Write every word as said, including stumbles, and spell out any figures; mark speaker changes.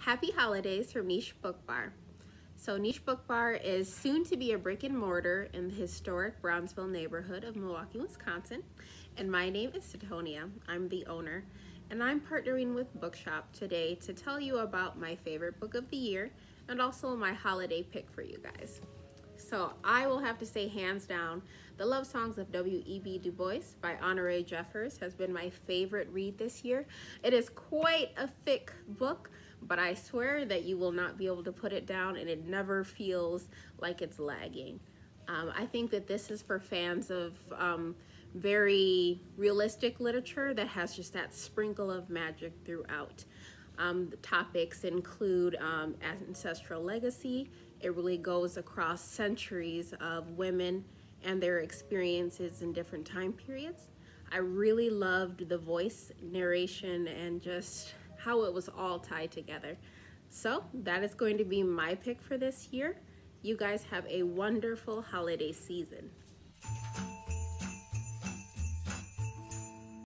Speaker 1: Happy holidays from Niche Book Bar. So Niche Book Bar is soon to be a brick and mortar in the historic Brownsville neighborhood of Milwaukee, Wisconsin. And my name is Cetonia. I'm the owner, and I'm partnering with Bookshop today to tell you about my favorite book of the year and also my holiday pick for you guys. So I will have to say, hands down, The Love Songs of W E B Du Bois by Honore Jeffers has been my favorite read this year. It is quite a thick book, but I swear that you will not be able to put it down, and it never feels like it's lagging. Um, I think that this is for fans of um, very realistic literature that has just that sprinkle of magic throughout. Um, the topics include um, ancestral legacy. It really goes across centuries of women and their experiences in different time periods. I really loved the voice, narration, and just how it was all tied together. So that is going to be my pick for this year. You guys have a wonderful holiday season.